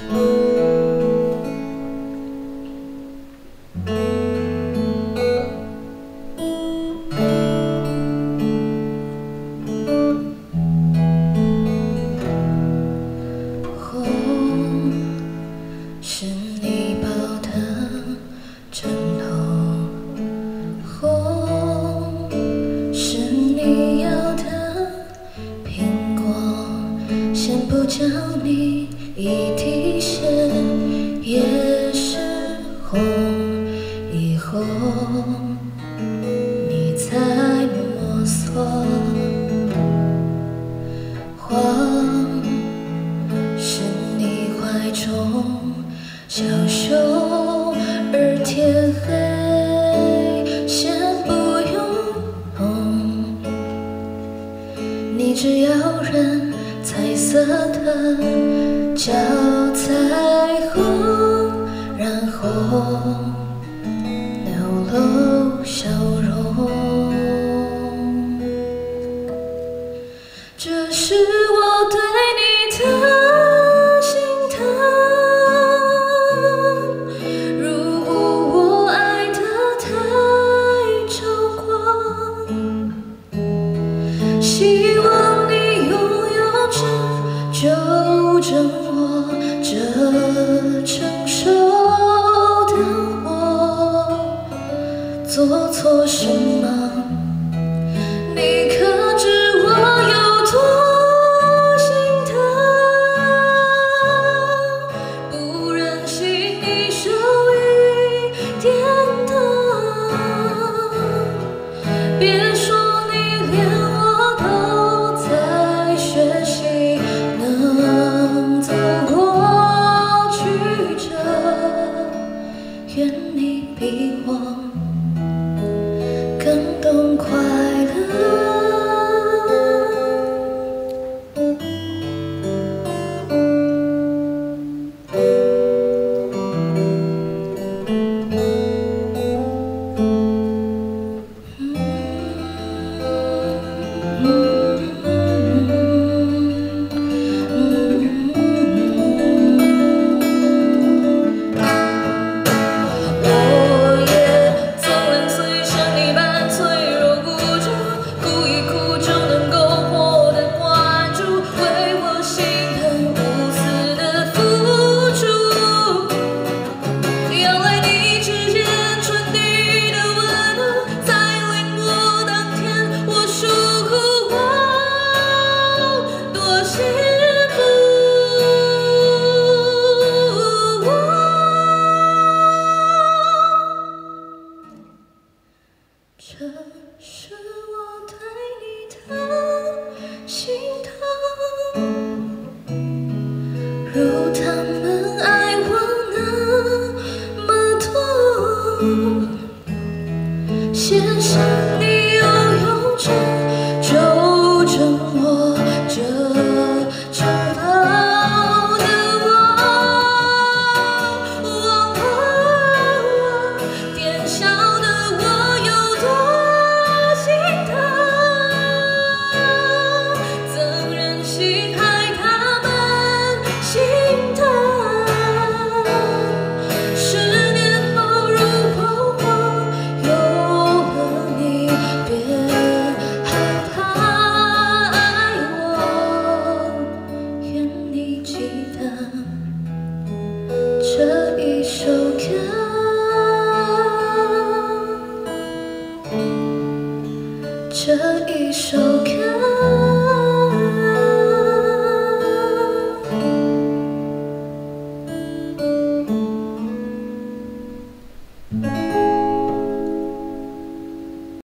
是你抱的枕头，红是你要的苹果，先不叫你一滴血也是红，以后你再摸索。黄是你怀中小手，而天黑先不用碰，你只要染彩色的叫彩虹，然后流露笑容。这是我对你的心疼。如果我爱得太猖狂，希望你拥有着纠正我这成熟的我做错什么。你可知我有多心疼？不忍心你受一点疼，别说你连我都在学习，能走过曲折，愿你比我更懂快乐。这是我对你的心疼，如他们爱我那么多，先生你又用着纠正我这丑陋的我，典小的我有多心疼，怎忍心害他们心疼。10年后如果我有了你，别害怕爱我，愿你记得这一首歌。这一首歌。